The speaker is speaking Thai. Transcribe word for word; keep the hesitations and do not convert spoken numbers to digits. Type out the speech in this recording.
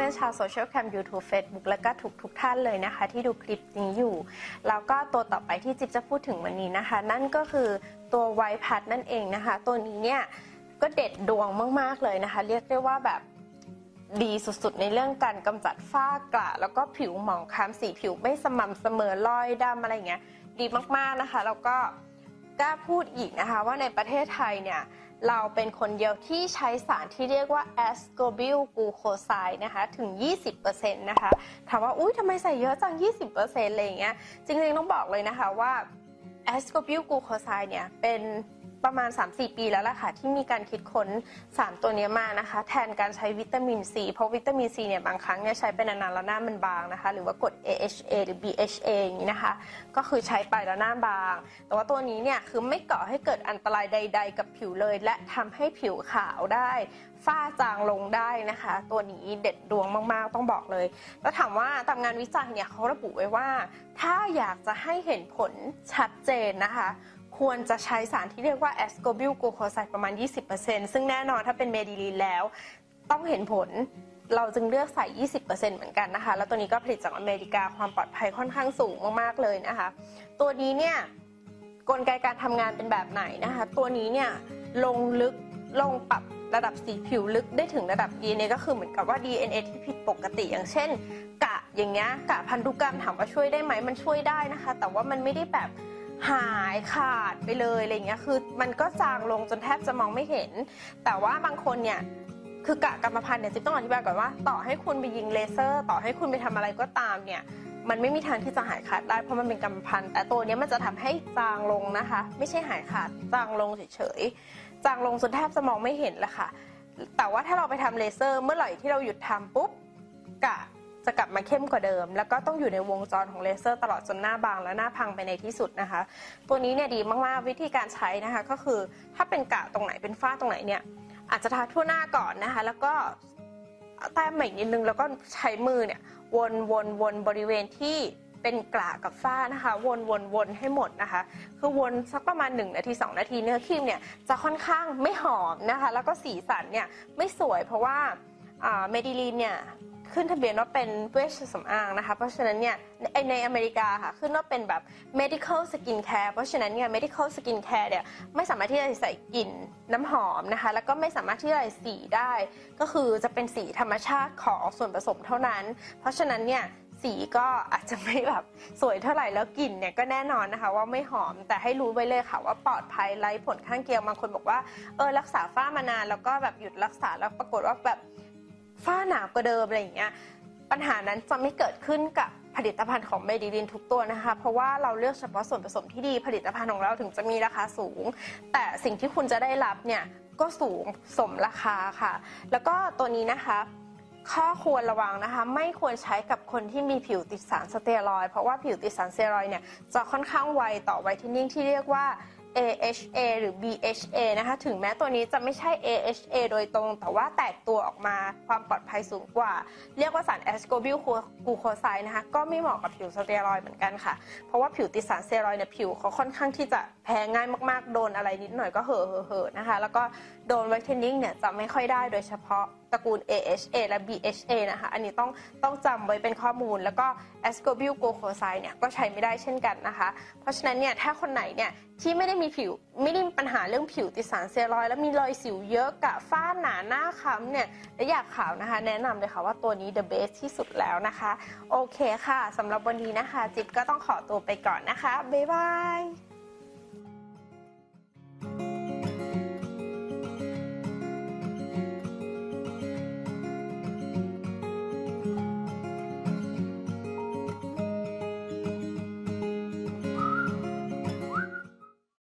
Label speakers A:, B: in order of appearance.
A: อนๆชาวโซเชียลแคม YouTube Facebook แล้วก็ทุกทุกท่านเลยนะคะที่ดูคลิปนี้อยู่แล้วก็ตัวต่อไปที่จิ๊บจะพูดถึงวันนี้นะคะนั่นก็คือตัวไวท์พัดนั่นเองนะคะตัวนี้เนี่ยก็เด็ดดวงมากๆเลยนะคะเรียกได้ว่าแบบดีสุดๆในเรื่องการกำจัดฝ้ากระแล้วก็ผิวหมองคล้ำสีผิวไม่สม่ำเสมอรอยดำอะไรเงี้ยดีมากๆนะคะแล้วก็กล้าพูดอีกนะคะว่าในประเทศไทยเนี่ยเราเป็นคนเดียวที่ใช้สารที่เรียกว่า ascorbyl glucoside นะคะถึง ยี่สิบเปอร์เซ็นต์ นะคะถามว่าอุ๊ยทำไมใส่เยอะจัง ยี่สิบเปอร์เซ็นต์ อะไรอย่างเงี้ยจริงๆต้องบอกเลยนะคะว่า ascorbyl glucoside เนี่ยเป็นประมาณ สามถึงสี่ ปีแล้วล่ะค่ะที่มีการคิดค้นสารตัวนี้มานะคะแทนการใช้วิตามินซีเพราะวิตามินซีเนี่ยบางครั้งเนี่ยใช้ไปนานๆแล้วหน้ามันบางนะคะหรือว่ากรด เอ เอช เอ หรือ บี เอช เอ อย่างนี้นะคะก็คือใช้ไปแล้วหน้าบางแต่ว่าตัวนี้เนี่ยคือไม่ก่อให้เกิดอันตรายใดๆกับผิวเลยและทำให้ผิวขาวได้ฝ้าจางลงได้นะคะตัวนี้เด็ดดวงมากๆต้องบอกเลยแล้วถามว่าตามงานวิจัยเนี่ยเขาระบุไว้ว่าถ้าอยากจะให้เห็นผลชัดเจนนะคะควรจะใช้สารที่เรียกว่า ascorbyl glucoside ประมาณ ยี่สิบเปอร์เซ็นต์ ซึ่งแน่นอนถ้าเป็นเมดิลีนแล้วต้องเห็นผลเราจึงเลือกใส่ ยี่สิบเปอร์เซ็นต์ เหมือนกันนะคะแล้วตัวนี้ก็ผลิตจากอเมริกาความปลอดภัยค่อนข้างสูงมากๆเลยนะคะตัวนี้เนี่ยกลไกการทำงานเป็นแบบไหนนะคะตัวนี้เนี่ยลงลึกลงปรับระดับสีผิวลึกได้ถึงระดับ ดี เอ็น เอ ก็คือเหมือนกับว่า ดี เอ็น เอ ที่ผิดปกติอย่างเช่นกะอย่างเงี้ยกะพันธุกรรมถามว่าช่วยได้ไหมมันช่วยได้นะคะแต่ว่ามันไม่ได้แบบหายขาดไปเลยอะไรเงี้ยคือมันก็จางลงจนแทบจะมองไม่เห็นแต่ว่าบางคนเนี่ยคือกะกรรมพันธุ์เนี่ยจิ๊บต้องอธิบายก่อนว่าต่อให้คุณไปยิงเลเซอร์ต่อให้คุณไปทำอะไรก็ตามเนี่ยมันไม่มีทางที่จะหายขาดได้เพราะมันเป็นกรรมพันธุ์แต่ตัวนี้มันจะทำให้จางลงนะคะไม่ใช่หายขาดจางลงเฉยๆจางลงจนแทบจะมองไม่เห็นเลยค่ะแต่ว่าถ้าเราไปทำเลเซอร์เมื่อไหร่ที่เราหยุดทำปุ๊บกะจะกลับมาเข้มกว่าเดิมแล้วก็ต้องอยู่ในวงจรของเลเซอร์ตลอดจนหน้าบางและหน้าพังไปในที่สุดนะคะตัวนี้เนี่ยดีมากๆวิธีการใช้นะคะก็คือถ้าเป็นกะตรงไหนเป็นฝ้าตรงไหนเนี่ยอาจจะทาทั่วหน้าก่อนนะคะแล้วก็แต้มใหม่นิดนึงแล้วก็ใช้มือเนี่ยวนวนวนบริเวณที่เป็นกระกับฝ้านะคะวนวนวนให้หมดนะคะคือวนสักประมาณหนึ่งนาทีสองนาทีเนื้อครีมเนี่ยจะค่อนข้างไม่หอมนะคะแล้วก็สีสันเนี่ยไม่สวยเพราะว่าเมดิลีนเนี่ยขึ้นทะเบียนว่าเป็นเวชสำอางนะคะเพราะฉะนั้นเนี่ยในอเมริกาค่ะขึ้นว่าเป็นแบบ medical skin care เพราะฉะนั้นเนี่ย medical skin care เนี่ยไม่สามารถที่จะใส่กลิ่นน้ำหอมนะคะแล้วก็ไม่สามารถที่จะใส่สีได้ก็คือจะเป็นสีธรรมชาติของส่วนผสมเท่านั้นเพราะฉะนั้นเนี่ยสีก็อาจจะไม่แบบสวยเท่าไหร่แล้วกลิ่นเนี่ยก็แน่นอนนะคะว่าไม่หอมแต่ให้รู้ไว้เลยค่ะว่าปลอดภัยไร้ผลข้างเคียงบางคนบอกว่าเออรักษาฝ้ามานานแล้วก็แบบหยุดรักษาแล้วปรากฏว่าแบบฝ้าหนากว่าเดิมอะไรอย่างเงี้ยปัญหานั้นจะไม่เกิดขึ้นกับผลิตภัณฑ์ของเมดิลินทุกตัวนะคะเพราะว่าเราเลือกเฉพาะส่วนผสมที่ดีผลิตภัณฑ์ของเราถึงจะมีราคาสูงแต่สิ่งที่คุณจะได้รับเนี่ยก็สูงสมราคาค่ะแล้วก็ตัวนี้นะคะข้อควรระวังนะคะไม่ควรใช้กับคนที่มีผิวติดสารสเตียรอยด์เพราะว่าผิวติดสารสเตียรอยด์เนี่ยจะค่อนข้างไวต่อไวท์เทนนิ่งที่เรียกว่า เอ เอช เอ หรือ บี เอช เอ นะคะถึงแม้ตัวนี้จะไม่ใช่ เอ เอช เอ โดยตรงแต่ว่าแตกตัวออกมาความปลอดภัยสูงกว่าเรียกว่าสาร ascorbyl glucoside นะคะก็ไม่เหมาะกับผิวสเตียรอยด์เหมือนกันค่ะเพราะว่าผิวติดสารสเตียรอยด์เนี่ยผิวเขาค่อนข้างที่จะแพ้ง่ายมากๆโดนอะไรนิดหน่อยก็เห่อะเห่อะนะคะแล้วก็โดนไวท์เทนนิ่งเนี่ยจะไม่ค่อยได้โดยเฉพาะตระกูล เอ เอช เอ และ บี เอช เอ นะคะอันนี้ต้องต้องจำไว้เป็นข้อมูลแล้วก็ ascorbyl glucoside เนี่ยก็ใช้ไม่ได้เช่นกันนะคะเพราะฉะนั้นเนี่ยถ้าคนไหนเนี่ยที่ไม่ได้มีผิวไม่ได้มีปัญหาเรื่องผิวติดสารสเตียรอยด์แล้วมีรอยสิวเยอะกะฝ้าหนาหน้าค้ำเนี่ยและอยากขาวนะคะแนะนำเลยค่ะว่าตัวนี้ the best ที่สุดแล้วนะคะโอเคค่ะสำหรับวันนี้นะคะจิ๊บก็ต้องขอตัวไปก่อนนะคะบ๊ายบาย